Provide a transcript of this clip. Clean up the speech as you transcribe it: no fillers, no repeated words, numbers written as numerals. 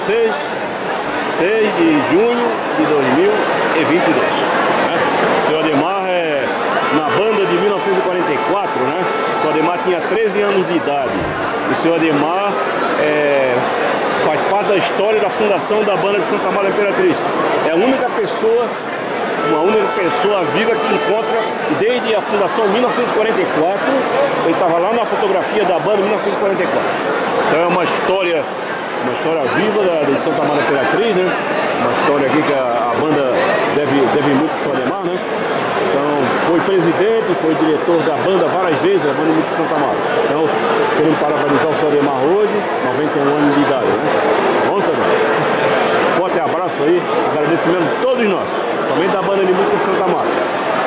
6 de junho de 2022. Né? O seu Ademar é na banda de 1944, né? O seu Ademar tinha 13 anos de idade. O seu Ademar faz parte da história da fundação da banda de Santa Amaro Imperatriz. É a única pessoa viva que encontra desde a fundação em 1944. Ele estava lá na fotografia da banda em 1944. Então é uma história viva de Santa Amaro Imperatriz, né? Uma história aqui que a banda deve muito para o seu Ademar, né? Então foi presidente, foi diretor da banda várias vezes, a banda muito de Santa Amaro. Então queremos parabenizar o seu Ademar hoje, 91 anos de idade, né? Vamos, seu Ademar? Forte abraço aí, agradecimento a todos nós, somente da banda de música de Santa Amaro.